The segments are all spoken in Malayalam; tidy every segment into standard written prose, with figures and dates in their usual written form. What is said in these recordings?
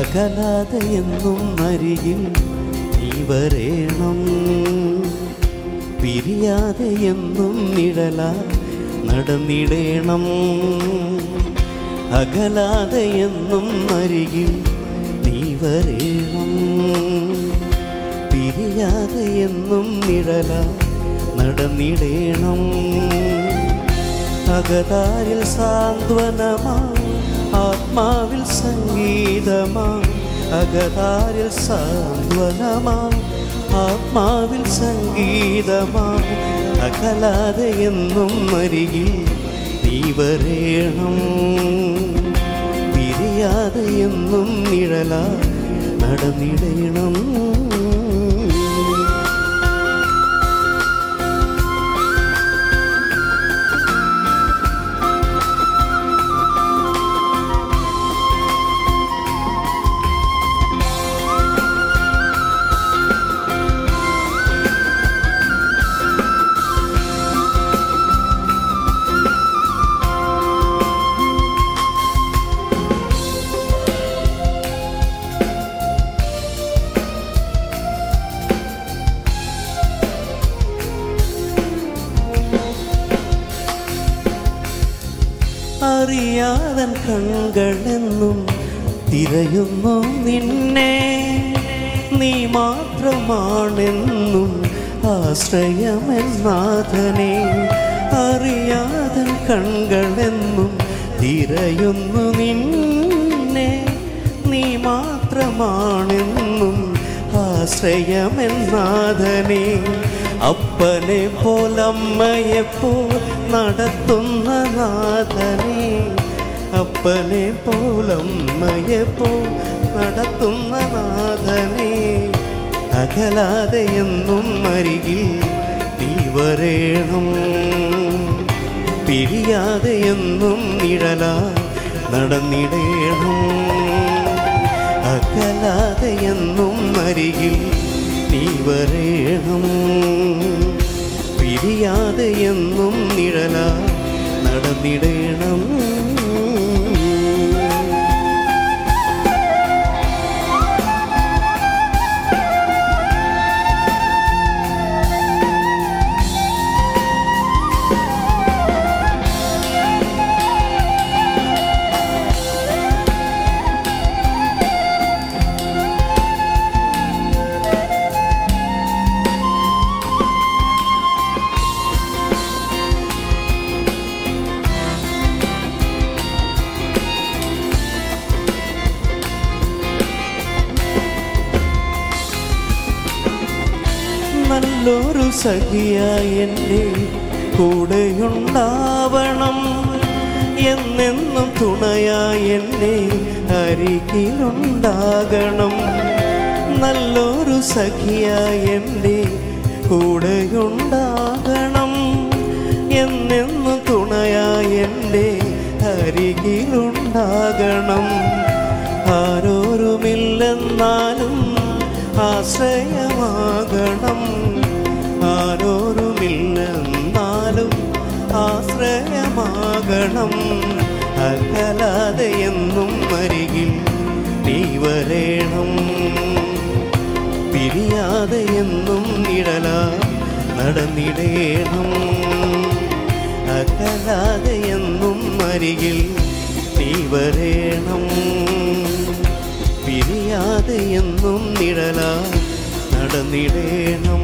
അകലാതെ എന്നും അരികിൽ നീ വരേണം. പിരിയാതെ എന്നും നിഴലായി നടന്നിടേണം. അകലാതെ എന്നും അരികിൽ നീ വരേണം. പിരിയാതെ എന്നും നിഴലായി നടന്നിടേണം. അകതാരിൽ സാന്ത്വനമാ, ആത്മാവിൽ സംഗീതമാ. അകതാരിൽ സാന്ത്വനമാ, ആത്മാവിൽ സംഗീതമാ. അകലാതെ എന്നും അരികിൽ നീ വരേണം. പിരിയാതെ എന്നും നിഴലായി നടന്നിടണം. അറിയാതൻ കണ്ണുകളെന്നും തിരയുന്നു നിന്നെ. നീ മാത്രമാണെന്നും ആശ്രയമെന്നാഥനെ. അറിയാതൻ കണ്ണുകളെന്നും തിരയുന്നു നിന്നെ. നീ മാത്രമാണെന്നും ആശ്രയമെന്നാഥനെ. അപ്പനെ പോലമ്മയെപ്പോൾ നടത്തുന്ന നാഥനെ. അപ്പനെ പോലമ്മയെപ്പോൾ നടത്തുന്ന നാഥനെ. അകലാതെ എന്നും അരികിൽ നീ വരേണം. പിരിയാതെ എന്നും നിഴലായി നടന്നിടേണം. അകലാതെ എന്നും അരികിൽ നീ വരേണം. പിരിയാതെ എന്നും നിഴലായി നടന്നിടണം. നല്ലൊരു സഖിയായി എൻ്റെ കൂടെയുണ്ടാവണം. എന്നെന്നും തുണയായി എൻ്റെ അരികിലുണ്ടാകണം. നല്ലൊരു സഖിയായി എൻ്റെ കൂടെയുണ്ടാകണം. എന്നെന്നും തുണയായി എൻ്റെ അരികിലുണ്ടാകണം. ആരോരുമില്ലെന്നാലും ആശ്രയമാകണം. ആരോരുമില്ലെന്നാലും ആശ്രയമാകണം. അകലാതെ എന്നും അരികിൽ നീ വരേണം. പിരിയാതെ എന്നും നിഴലായി നടന്നിടേണം. അകലാതെ എന്നും അരികിൽ നീ വരേണം. പിരിയാതെ എന്നും നിഴലായി നടന്നിടേണം.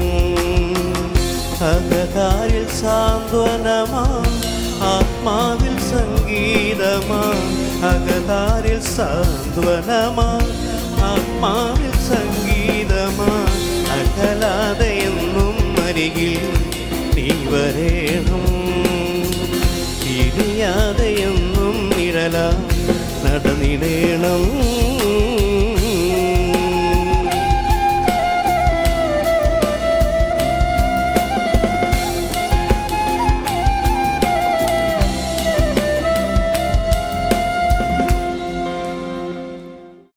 അകതാരിൽ സാന്ത്വനമാ, ആത്മാവിൽ സംഗീതമാ. അകതാരിൽ സാന്ത്വനമാ, ആത്മാവിൽ സംഗീതമാ. അകലാതെ എന്നും അരികിൽ നീ വരേണം. പിരിയാതെ എന്നും നിഴലായി നടന്നിടണം.